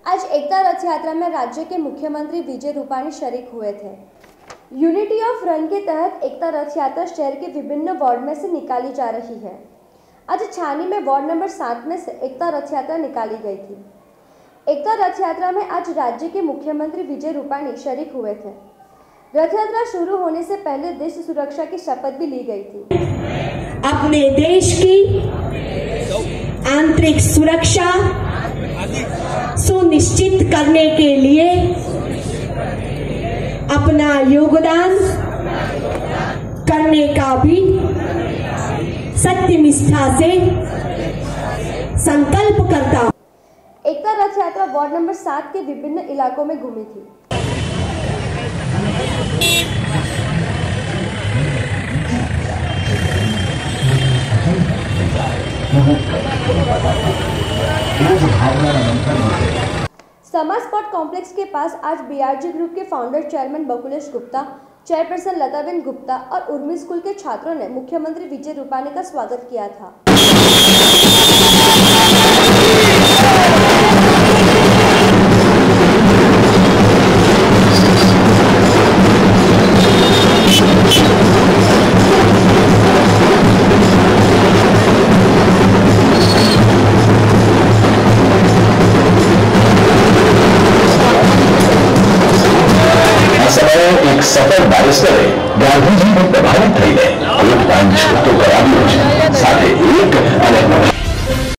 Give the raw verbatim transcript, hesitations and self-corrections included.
आज एकता रथ यात्रा में राज्य के मुख्यमंत्री विजय रूपाणी शरीक हुए थे। यूनिटी ऑफ रन के तहत एकता रथ यात्रा शहर के विभिन्न वार्ड में से निकाली जा रही है। आज छानी में वार्ड नंबर सात में से एकता रथ यात्रा निकाली गई थी। एकता रथ यात्रा में आज राज्य के मुख्यमंत्री विजय रूपाणी शरीक हुए थे। रथ यात्रा शुरू होने से पहले देश सुरक्षा की शपथ भी ली गई थी। अपने देश की आंतरिक सुरक्षा सुनिश्चित करने के लिए अपना योगदान करने का भी सत्यनिष्ठा से संकल्प करता हूं। एकता रथ यात्रा वार्ड नंबर सात के विभिन्न इलाकों में घूमी थी। समा स्पॉट कॉम्प्लेक्स के पास आज बीआरजी ग्रुप के founder chairman Bakulesh Gupta, chairperson Lataben Gupta और उर्मी स्कूल के छात्रों ने मुख्यमंत्री विजय रूपाणी का स्वागत किया था। एक सफल बैरिस्टरे गांधीजी ने प्रभावित थईने एक પાંચ તો કરાવ્યો છે સાથે એક અને